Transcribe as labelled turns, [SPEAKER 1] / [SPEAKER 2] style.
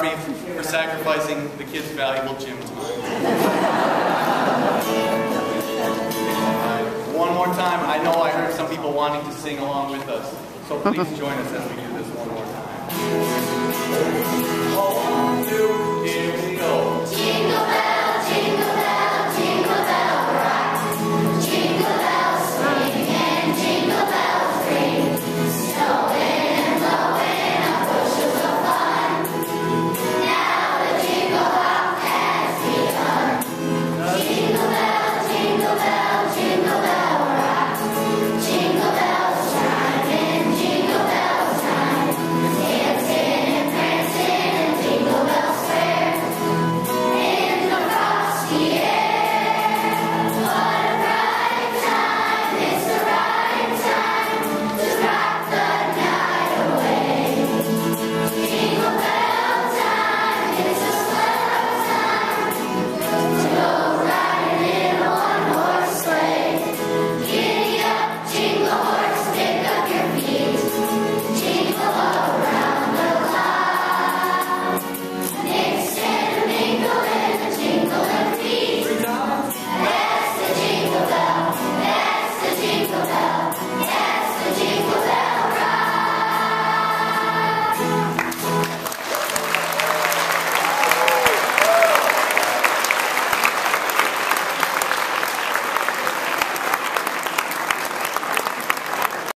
[SPEAKER 1] Darby for sacrificing the kids' valuable gym time. One more time, I know I heard some people wanting to sing along with us, so please join us as we do this one more time. 1, 2, here we go. Jingle bells.